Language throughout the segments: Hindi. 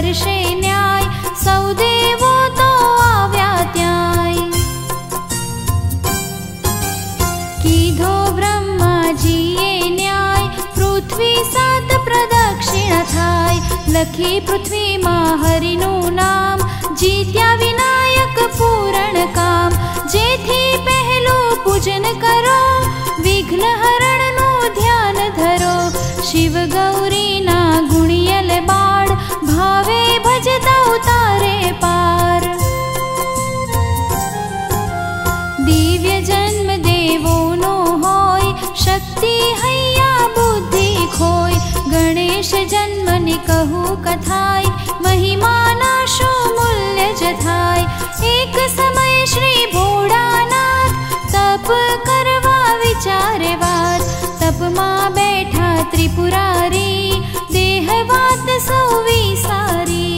करशे न्याय, सौ देवो तो आव्या त्याय। कीधो ब्रह्माजीए न्याय, पृथ्वी 7 प्रदक्षिणा थाय। लखी पृथ्वी मां हरिनु नाम, जीत्या विनायक पूरण काम। जेथी पहलू पूजन करो, विघ्न हरण नु ध्यान धरो। शिव गौरी ना गुणियल बाळ, भावे भजता उतारे पार। दिव्य जन्म देवो नो होय, शक्ति हैया बुद्धि खोय। गणेश जन्मनि कहू कथाय, महिमा ना शो मूल्य जथाय। एक समय श्री भोळानाथ, तप करवा विचारे वात। तप मां बैठा त्रिपुरारी, देह वात सौ विसारी।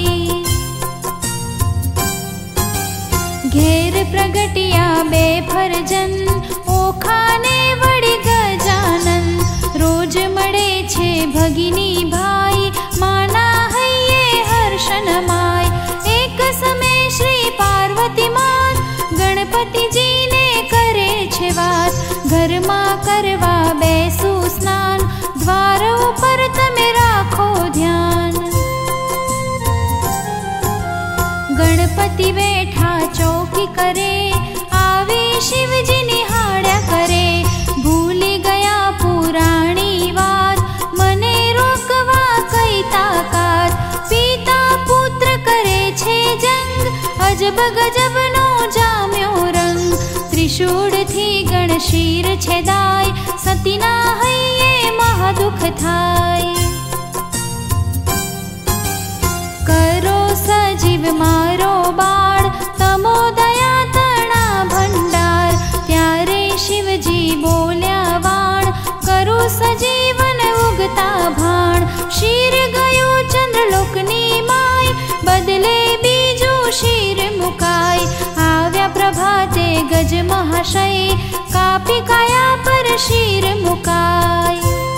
घेर प्रगटिया बेफरजन, ओखाने वडी गजानन। रोज मळे छे भगिनी भाई, माना हૈये हर्षन माय। एक समय श्री पार्वती मात, गणपति जी ने करे छे वात। घर मां करवा बेसू स्नान, द्वार उपर तमे राखो ध्यान। गणपति बैठा चौकी करे, आवी शिवजी निहाळ्या करे। भूली गया पुराणी वात, मने रोकवा कई ताकात। पिता पुत्र करे छे जंग, अजब गजब नो जाम्यो रंग। त्रिशूळ थी गणशीर छेदाय, सतीना हૈये महादुख थाय। करो सजीव मारो बाळ, तमो दया तणा भंडार। त्यारे शिवजी बोल्या वाण, करू सजीवन उगता भाण। शीर गयो चंद्रलोकनी माय, बदले बीजू शीर मुकाय। आव्या प्रभाते गज महाशय, कापी काया पर शीर मुकाय।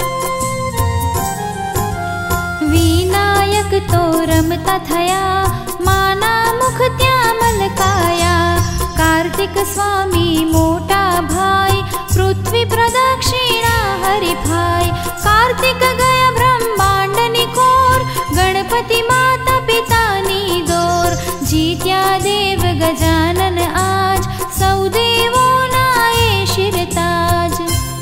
विनायक तो रमता थया, माना मुख त्या मलकाया। कार्तिक स्वामी मोटा भाई, पृथ्वी प्रदक्षिणा हरिभाई। कार्तिक गया ब्रह्मांड निकोर, गणपति माता पितानी दोर। जीत्या देव गजानन आज, सौ देवो नाए शिरताज।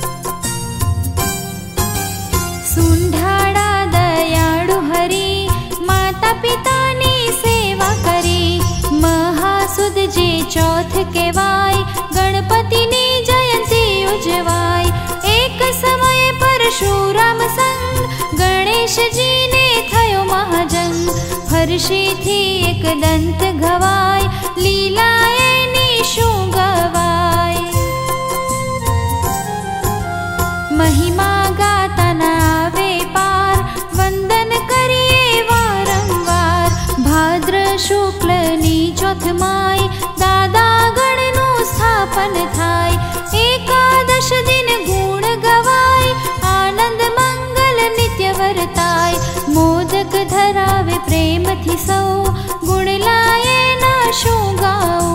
सुंढाड़ा दयाळु हरी, माता पितानी सेवा करी। महासुद जे चौथ केवाय, गणपतिनी जयंती उजवाय। एक समय परशुराम संग, गणेश जी ने थयो महाजंग। फरशी थी एक दंत घवाय, लीला एनी शू गवाय। महिमा गाता न आवे पार, वंदन करिए वारंवार। भाद्र शुक्लनी चौथ माय, दादा गणनु स्थापन थाय। एकादश दिन गुण गवाय, आनंद मंगल नित्य वर्ताय। मोदक धरावे प्रेम थी सौ, गुण लाए ना शू गाऊं।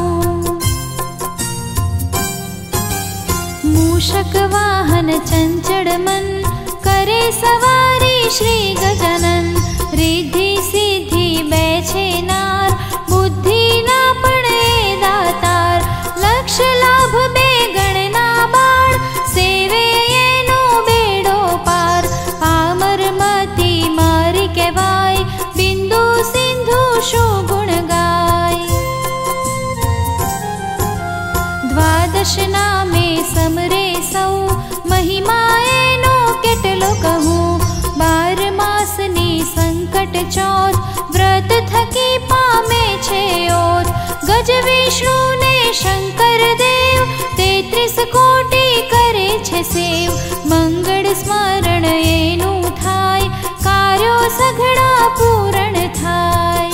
मूषक वाहन चंचल मन, करे सवारी श्री गजानन। रिद्धि सिद्धि बैठे नार, बुद्धि ना पड़े दातार। लक्ष लाभ बे गणना बाळ, सेवे एनो बेड़ो पार। पामर मती मारी केवाय, बिंदु सिंधु शू गुण गाय। द्वादश नामे समरे सौ, महिमा एनो केटलो कहूं। 12 मासनी संकट चौथ, व्रत थकी पामे छे ओत। गज विष्णु ने शंकर देव, 33 कोटि करे छे सेव। मंगल स्मरण एनु थाय, कार्यो सघड़ा पूरण थाय।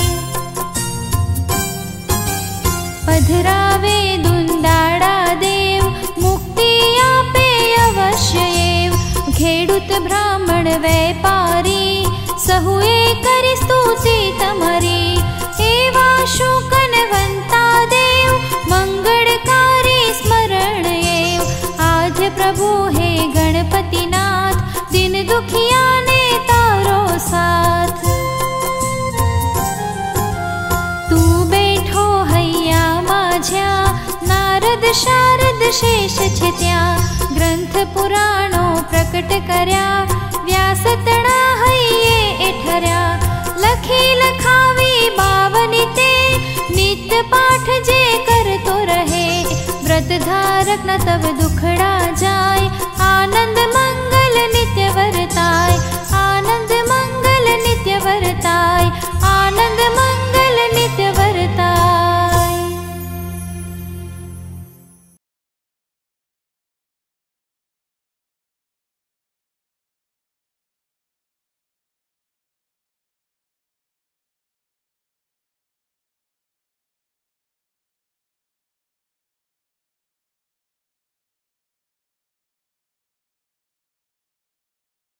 पधरावे दुंदाड़ा देव, मुक्ति आपे अवश्य एव। खेडूत ब्राह्मण वेपारी, सहुए करी स्तुति तमरी। शेष छे त्या ग्रंथ पुराणो प्रकट कर्या व्यास तणा